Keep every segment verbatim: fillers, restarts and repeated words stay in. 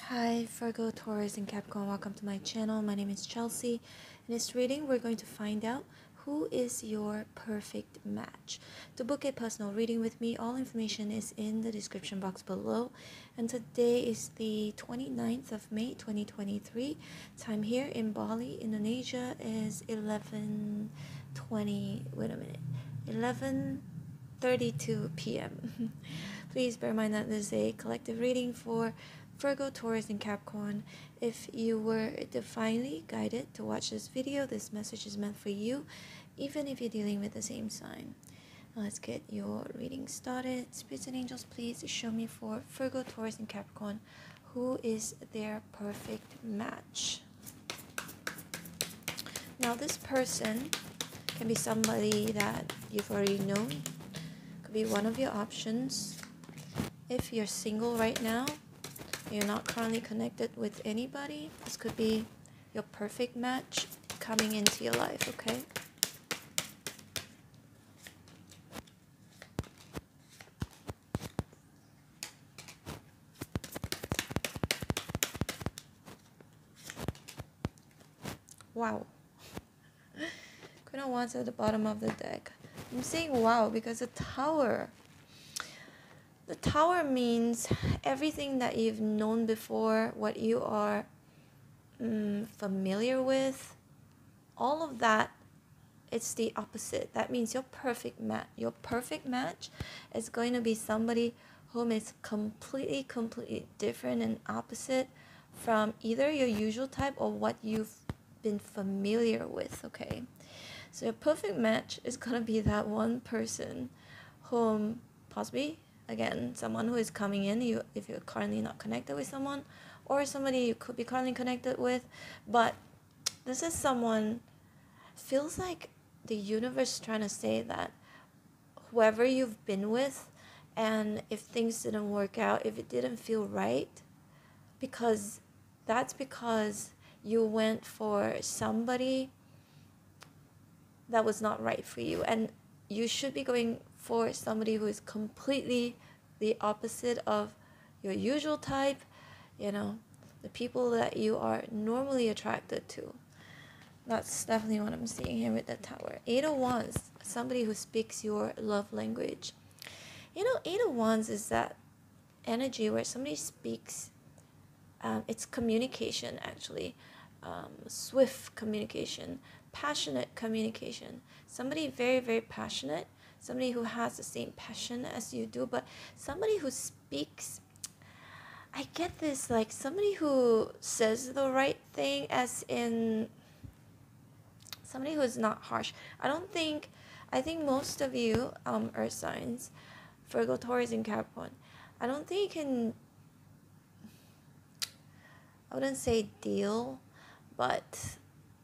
Hi Virgo, Taurus, and Capricorn. Welcome to my channel. My name is Chelsea. In this reading, we're going to find out who is your perfect match. To book a personal reading with me, all information is in the description box below. And today is the twenty-ninth of May twenty twenty-three. Time here in Bali, Indonesia is eleven twenty. Wait a minute. eleven thirty-two p m Please bear in mind that this is a collective reading for Virgo, Taurus, and Capricorn. If you were divinely guided to watch this video, this message is meant for you, even if you're dealing with the same sign. Now let's get your reading started. Spirits and angels, please show me for Virgo, Taurus, and Capricorn who is their perfect match. Now this person can be somebody that you've already known. Could be one of your options. If you're single right now, you're not currently connected with anybody, this could be your perfect match coming into your life, okay? Wow. Queen of Wands at the bottom of the deck. I'm saying wow because the Tower. The Tower means everything that you've known before, what you are um, familiar with, all of that, it's the opposite. That means your perfect match. Your perfect match is going to be somebody whom is completely, completely different and opposite from either your usual type or what you've been familiar with, okay? So your perfect match is going to be that one person whom possibly, again, someone who is coming in, you if you're currently not connected with someone, or somebody you could be currently connected with, but this is someone, feels like the universe is trying to say that whoever you've been with, and if things didn't work out, if it didn't feel right, because that's because you went for somebody that was not right for you, and you should be going for somebody who is completely the opposite of your usual type, you know, the people that you are normally attracted to. That's definitely what I'm seeing here with the Tower. Eight of Wands, somebody who speaks your love language. You know, Eight of Wands is that energy where somebody speaks, um, it's communication actually, um, swift communication, passionate communication. Somebody very, very passionate, somebody who has the same passion as you do, but somebody who speaks, I get this, like somebody who says the right thing, as in somebody who is not harsh. I don't think, I think most of you, um, earth signs, Virgo, Taurus, and Capricorn, I don't think you can, I wouldn't say deal, but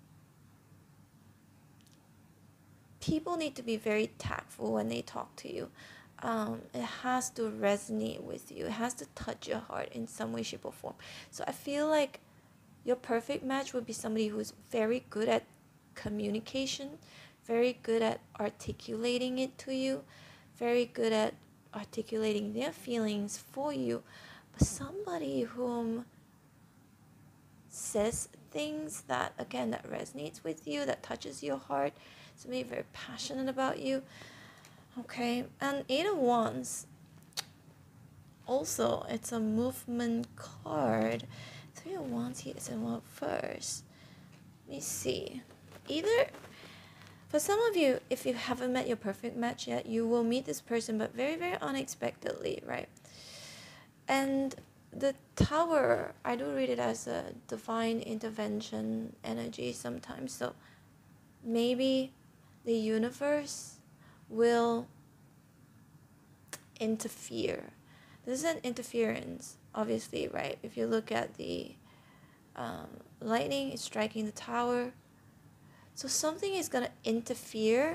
people need to be very tactful when they talk to you. Um, it has to resonate with you. It has to touch your heart in some way, shape, or form. So I feel like your perfect match would be somebody who's very good at communication, very good at articulating it to you, very good at articulating their feelings for you, but somebody whom says things that, again, that resonates with you, that touches your heart, somebody very passionate about you, okay? And Eight of Wands, also, it's a movement card. Three of Wands here is in what first? Let me see. Either, for some of you, if you haven't met your perfect match yet, you will meet this person, but very, very unexpectedly, right? And the Tower, I do read it as a divine intervention energy sometimes. So maybe the universe will interfere. This is an interference, obviously, right? If you look at the um, lightning, it's striking the Tower. So something is going to interfere.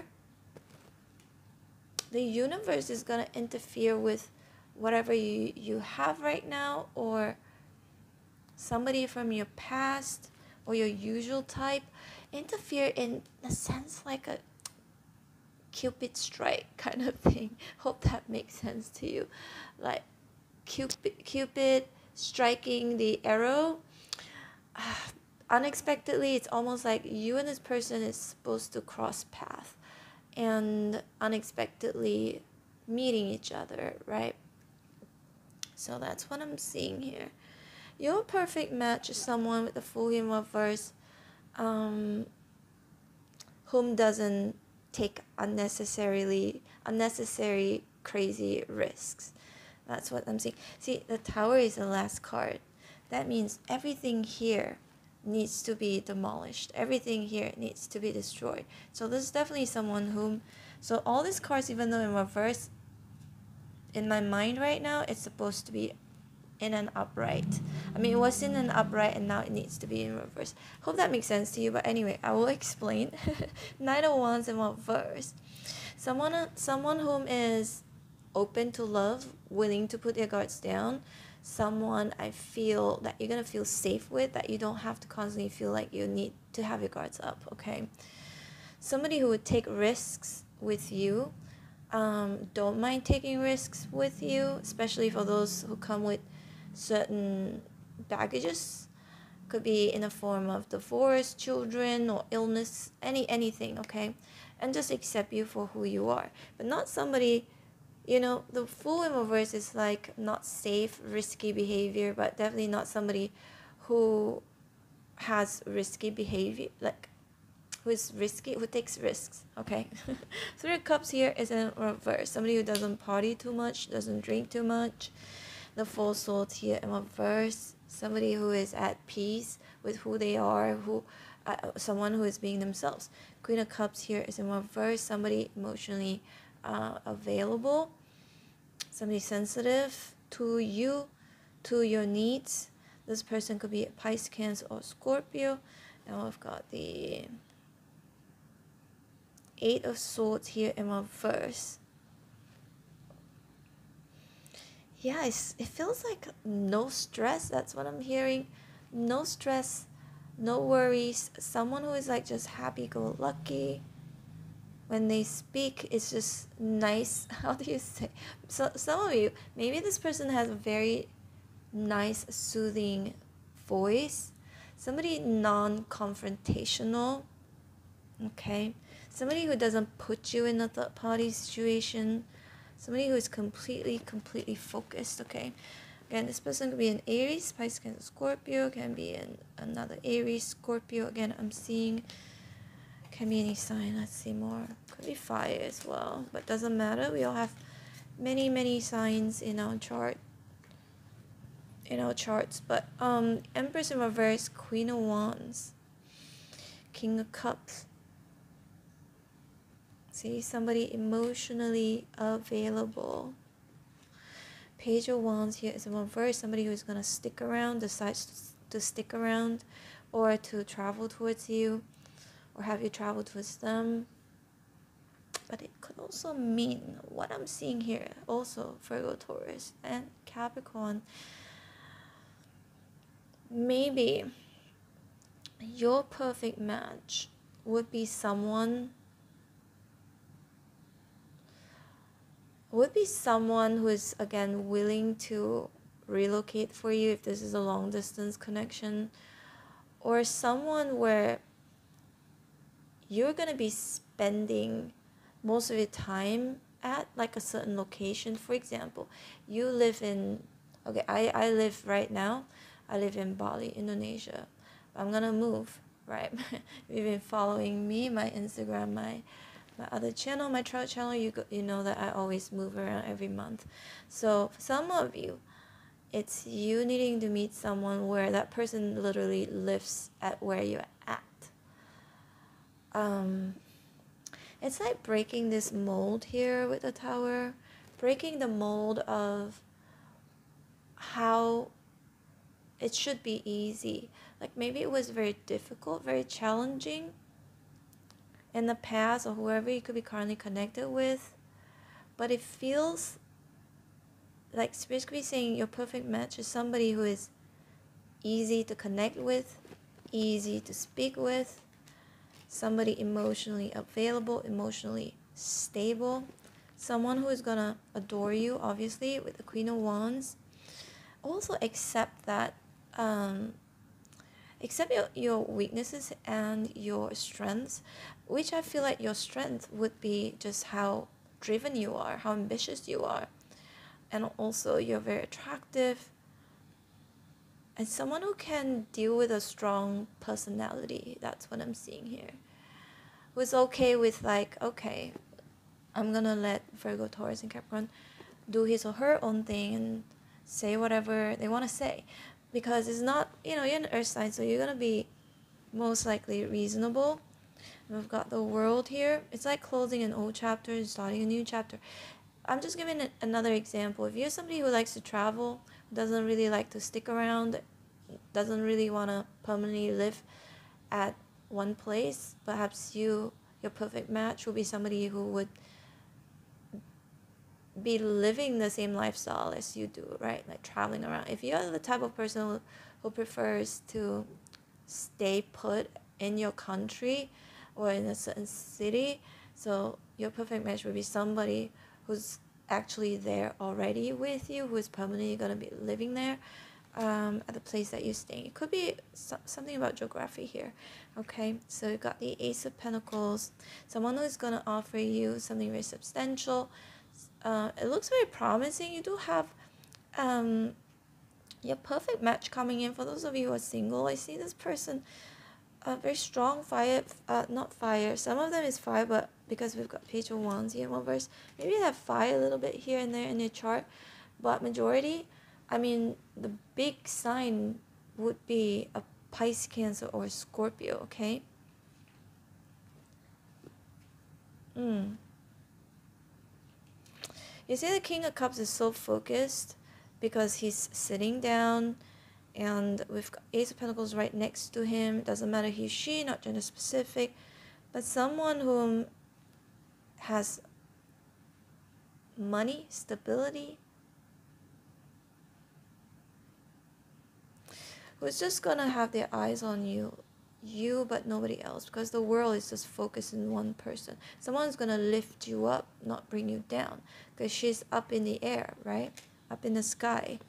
The universe is going to interfere with whatever you, you have right now, or somebody from your past or your usual type, interfere in a sense like a Cupid strike kind of thing. Hope that makes sense to you. Like Cupid, Cupid striking the arrow, unexpectedly, it's almost like you and this person is supposed to cross path and unexpectedly meeting each other, right? So that's what I'm seeing here. Your perfect match is someone with the Fool in reverse, um, whom doesn't take unnecessarily unnecessary crazy risks. That's what I'm seeing. See, the Tower is the last card. That means everything here needs to be demolished. Everything here needs to be destroyed. So this is definitely someone whom, so all these cards, even though in reverse, in my mind right now, it's supposed to be in an upright. I mean, it was in an upright and now it needs to be in reverse. Hope that makes sense to you. But anyway, I will explain. Knight of Wands in reverse. Someone, someone whom is open to love, willing to put their guards down. Someone I feel that you're gonna feel safe with, that you don't have to constantly feel like you need to have your guards up. Okay. Somebody who would take risks with you. Um, don't mind taking risks with you, especially for those who come with certain baggages. Could be in the form of divorce, children, or illness, any anything, okay? And just accept you for who you are. But not somebody, you know, the Fool in reverse is like not safe, risky behavior, but definitely not somebody who has risky behavior, like who is risky, who takes risks, okay? Three of Cups here is in reverse. Somebody who doesn't party too much, doesn't drink too much. The Four Swords here in reverse. Somebody who is at peace with who they are, who, uh, someone who is being themselves. Queen of Cups here is in reverse. Somebody emotionally uh, available. Somebody sensitive to you, to your needs. This person could be a Pisces, Cancer, or Scorpio. Now I've got the Eight of Swords here in reverse. Yeah, it's, it feels like no stress. That's what I'm hearing. No stress, no worries. Someone who is like just happy-go-lucky. When they speak, it's just nice. How do you say? So some of you, maybe this person has a very nice, soothing voice. Somebody non-confrontational. Okay. Somebody who doesn't put you in a third party situation. Somebody who is completely, completely focused, okay? Again, this person could be an Aries, Pisces, Cancer, Scorpio. Can be an, another Aries, Scorpio. Again, I'm seeing, can be any sign. Let's see more. Could be fire as well, but doesn't matter. We all have many, many signs in our chart, in our charts. But um, Empress in reverse, Queen of Wands, King of Cups. See, somebody emotionally available. Page of Wands here is in reverse. Somebody who is going to stick around, decides to stick around, or to travel towards you, or have you travel towards them. But it could also mean what I'm seeing here. Also, Virgo, Taurus, and Capricorn. Maybe your perfect match would be someone would be someone who is, again, willing to relocate for you if this is a long distance connection, or someone where you're going to be spending most of your time at like a certain location. For example, you live in, okay, I, I live right now, I live in Bali, Indonesia. I'm going to move, right? If you've been following me, my Instagram, my my other channel, my travel channel, you go, you know that I always move around every month. So for some of you, it's you needing to meet someone where that person literally lives at where you're at. Um, it's like breaking this mold here with the Tower, breaking the mold of how it should be easy. Like maybe it was very difficult, very challenging in the past, or whoever you could be currently connected with, but it feels like Spirit could be saying your perfect match is somebody who is easy to connect with, easy to speak with, somebody emotionally available, emotionally stable, someone who is gonna adore you, obviously, with the Queen of Wands. also accept that, um, accept your, your weaknesses and your strengths, which I feel like your strength would be just how driven you are, how ambitious you are, and also you're very attractive, and someone who can deal with a strong personality. That's what I'm seeing here. Who's okay with like, okay, I'm gonna let Virgo, Taurus, and Capricorn do his or her own thing and say whatever they want to say, because it's not, you know, you're an earth sign, so you're gonna be most likely reasonable. We've got the World here. It's like closing an old chapter and starting a new chapter. I'm just giving it another example. If you're somebody who likes to travel, doesn't really like to stick around, doesn't really want to permanently live at one place, perhaps you, your perfect match will be somebody who would be living the same lifestyle as you do, right? Like traveling around. If you're the type of person who, who prefers to stay put in your country or in a certain city, so your perfect match would be somebody who's actually there already with you, who's permanently going to be living there, um, at the place that you're staying. It could be so- something about geography here. Okay, so you got the Ace of Pentacles, someone who's going to offer you something very substantial. Uh, it looks very promising. You do have um, your perfect match coming in. For those of you who are single, I see this person, uh, very strong fire, uh, not fire. Some of them is fire, but because we've got Page of Wands here in one verse, maybe they have fire a little bit here and there in your chart, but majority, I mean, the big sign would be a Pisces, Cancer, or a Scorpio, okay? Mm. You see the King of Cups is so focused because he's sitting down, and we've got Ace of Pentacles right next to him. It doesn't matter he, she, not gender specific, but someone whom has money, stability, who's just gonna have their eyes on you, you but nobody else, because the world is just focused in one person. Someone's gonna lift you up, not bring you down, because she's up in the air, right? Up in the sky.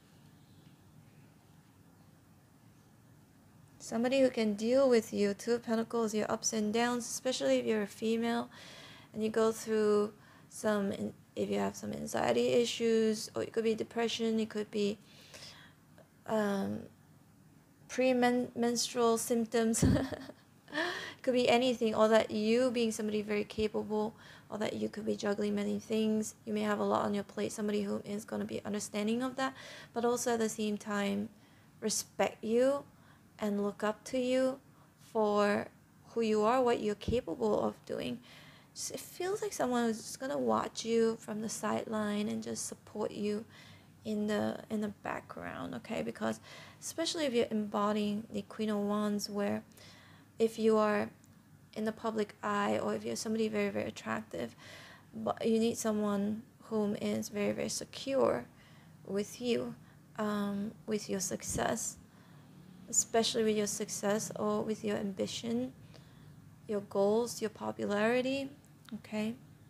Somebody who can deal with you. Two of Pentacles, your ups and downs, especially if you're a female and you go through some, if you have some anxiety issues, or it could be depression, it could be um, pre-menstrual symptoms. It could be anything, or that you being somebody very capable, or that you could be juggling many things. You may have a lot on your plate, somebody who is going to be understanding of that, but also at the same time respect you and look up to you for who you are, what you're capable of doing. Just, it feels like someone who's just going to watch you from the sideline and just support you in the in the background, okay? Because especially if you're embodying the Queen of Wands, where if you are in the public eye, or if you're somebody very, very attractive, but you need someone whom is very, very secure with you, um, with your success, especially with your success or with your ambition, your goals, your popularity, okay?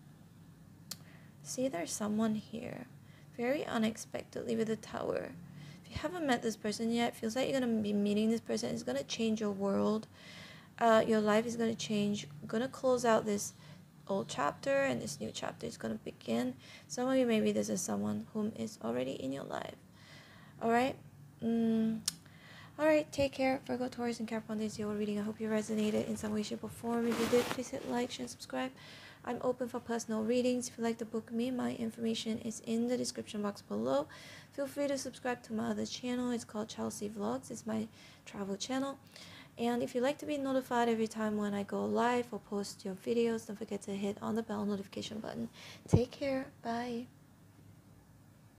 See, there's someone here, very unexpectedly with the Tower. If you haven't met this person yet, it feels like you're going to be meeting this person. It's going to change your world. Uh, your life is going to change. Going to close out this old chapter, and this new chapter is going to begin. Some of you, maybe this is someone whom is already in your life. Alright? Mm. Alright, take care. Virgo, Taurus, and Capricorn, this is your reading. I hope you resonated in some way, shape, or form. If you did, please hit like, share, and subscribe. I'm open for personal readings. If you'd like to book me, my information is in the description box below. Feel free to subscribe to my other channel. It's called Chelsea Vlogs. It's my travel channel. And if you'd like to be notified every time when I go live or post your videos, don't forget to hit on the bell notification button. Take care. Bye.